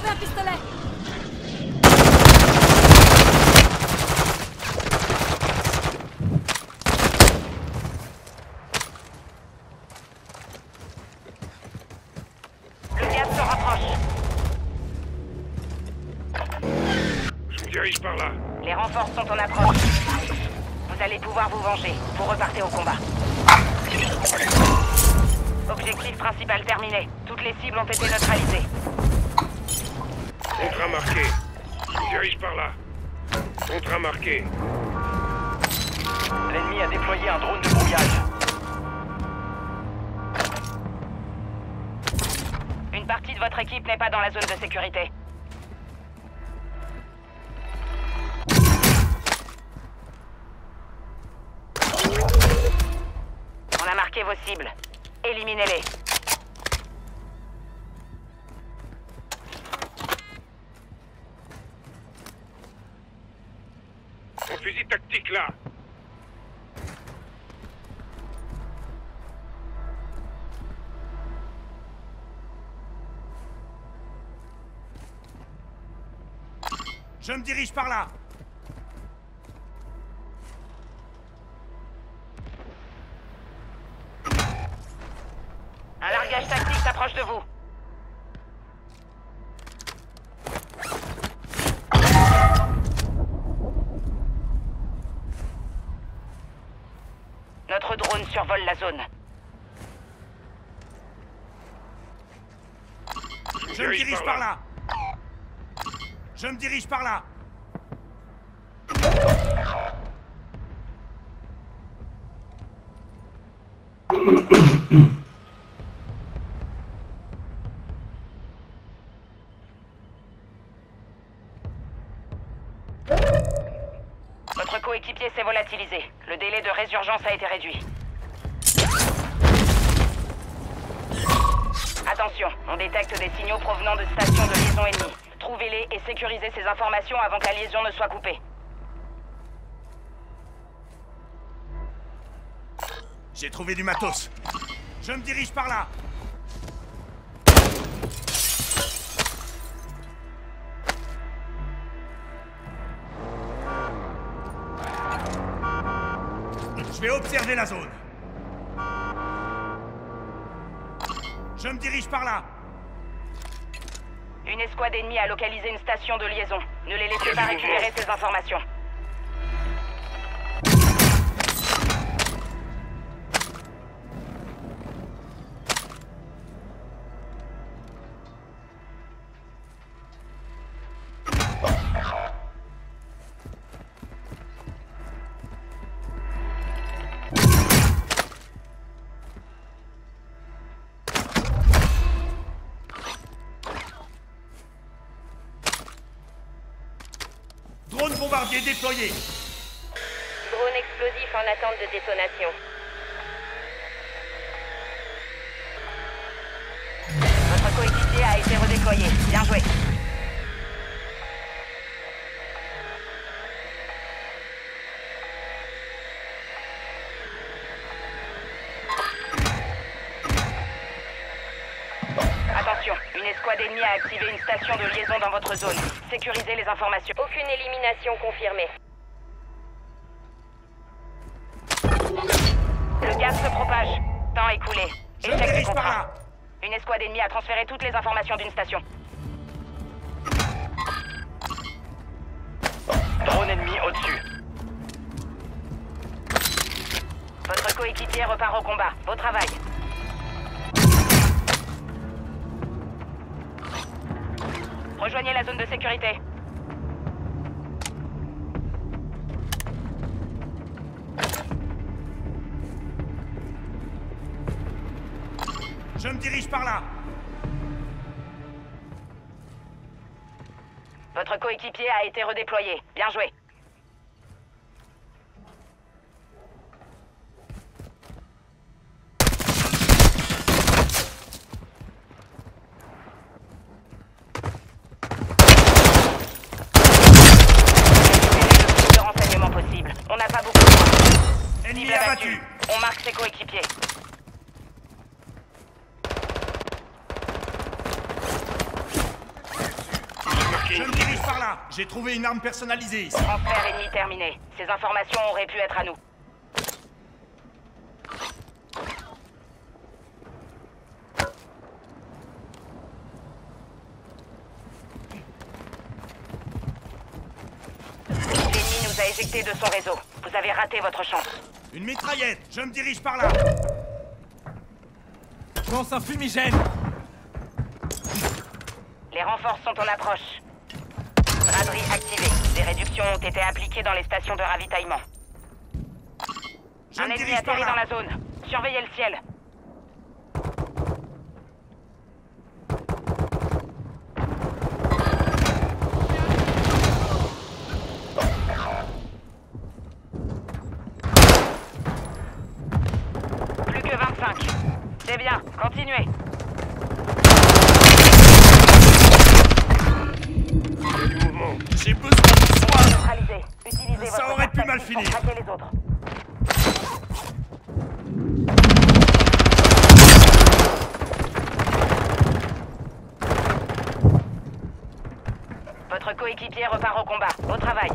trouvé un pistolet. Le gaz se rapproche. Je me dirige par là. Les renforts sont en approche. Vous allez pouvoir vous venger. Vous repartez au combat. Objectif principal terminé. Toutes les cibles ont été neutralisées. Contrat marqué. Je me dirige par là. Contrat marqué. L'ennemi a déployé un drone de brouillage. Une partie de votre équipe n'est pas dans la zone de sécurité. On a marqué vos cibles. Éliminez-les. Un fusil tactique là. Je me dirige par là. Un largage tactique s'approche de vous. Notre drone survole la zone. Je me dirige par là. Je me dirige par là. Votre coéquipier s'est volatilisé. Le délai de résurgence a été réduit. Attention, on détecte des signaux provenant de stations de liaison ennemies. Trouvez-les et sécurisez ces informations avant que la liaison ne soit coupée. J'ai trouvé du matos. Je me dirige par là. Je vais observer la zone. Je me dirige par là. Une escouade ennemie a localisé une station de liaison. Ne les laissez pas récupérer ces informations. Drone bombardier déployé. Drone explosif en attente de détonation. Votre coéquipier a été redéployé. Bien joué. Attention, une escouade ennemie a activé une station de liaison dans votre zone. Sécurisez les informations. Aucune élimination confirmée. Le gaz se propage. Temps écoulé. Je me Échec du dirige par contrat. là. Une escouade ennemie a transféré toutes les informations d'une station. Drone ennemi au-dessus. Votre coéquipier repart au combat. Beau travail. Rejoignez la zone de sécurité. Je me dirige par là. Votre coéquipier a été redéployé. Bien joué. De renseignements possibles. On n'a pas beaucoup de temps. Ennemi Cible abattue. abattu. On marque ses coéquipiers. Je me dirige par là. J'ai trouvé une arme personnalisée ici. Transfert ennemi terminé. Ces informations auraient pu être à nous. L'ennemi nous a éjectés de son réseau. Vous avez raté votre chance. Une mitraillette. Je me dirige par là. Je lance un fumigène. Les renforts sont en approche. Braderie activée. Des réductions ont été appliquées dans les stations de ravitaillement. Je Un me ennemi dirige par atterrit dans là. la zone. Surveillez le ciel. Plus que 25. C'est bien, continuez. Il y a du mouvement. J'ai besoin de soins. Neutralisez. Utilisez Ça votre aurait pu force mal active pour finir. traquer les autres. Votre coéquipier repart au combat. Au travail.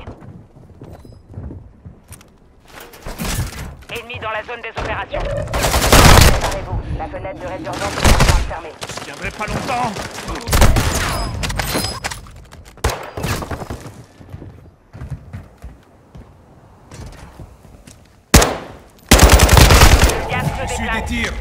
Ennemi dans la zone des opérations. Préparez-vous. La fenêtre de résurgence est en train de fermer. Je tiendrai pas longtemps. Le gaz se Issu des déplace. tirs.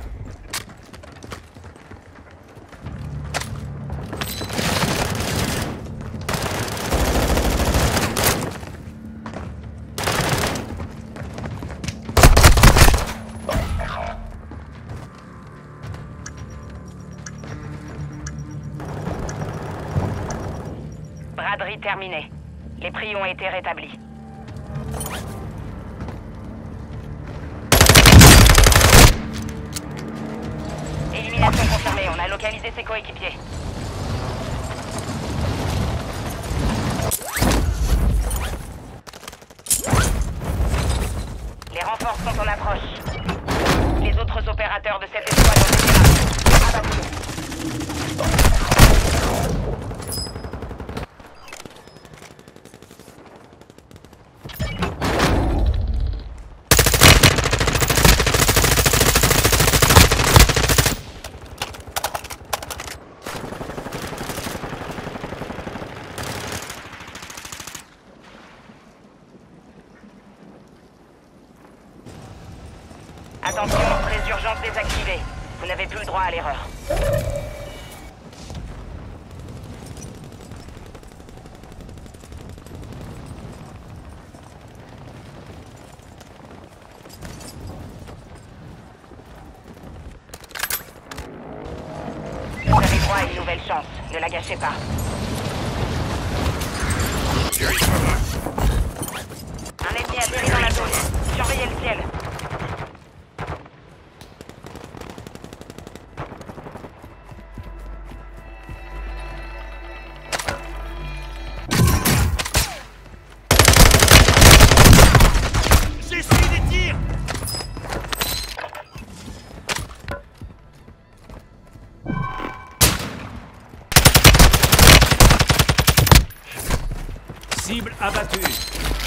Braderie terminée. Les prix ont été rétablis. Élimination confirmée. On a localisé ses coéquipiers. Les renforts sont en approche. Les autres opérateurs de cette escouade ont été abattus. Attention, résurgence désactivée. Vous n'avez plus le droit à l'erreur. Vous avez droit à une nouvelle chance. Ne la gâchez pas. Je dirige par là. Un ennemi atterri dans la zone. Surveillez le ciel. J'essuie des tirs. Cible abattue.